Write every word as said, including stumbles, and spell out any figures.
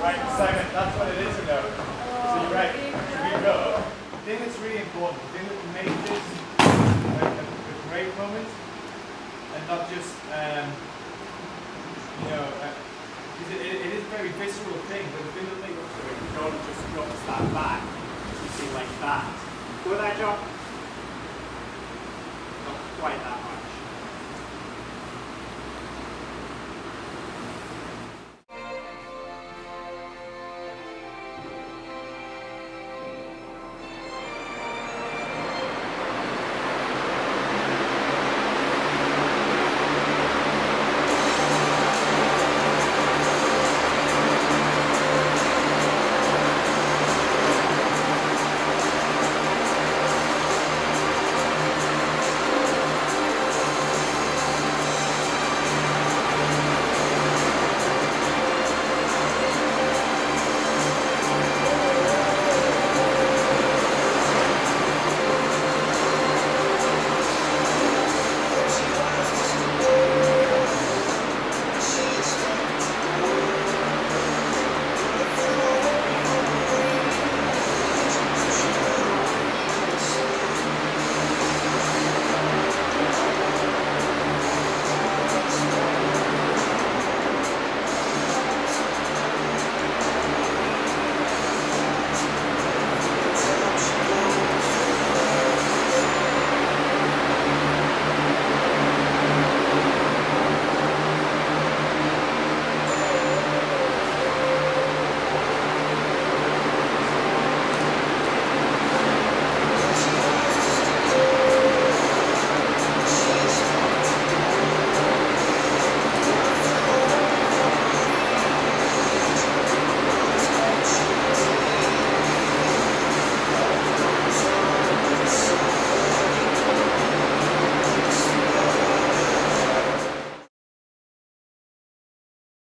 Right, Simon, that's what it is about. So you're right, should we go? The thing that's really important, the thing that makes this a, a, a great moment, and not just, um, you know, uh, it, it, it is a very visceral thing, but the thing that makes it, so John just drops that back, you see, like that. Go there, John. Not quite that hard.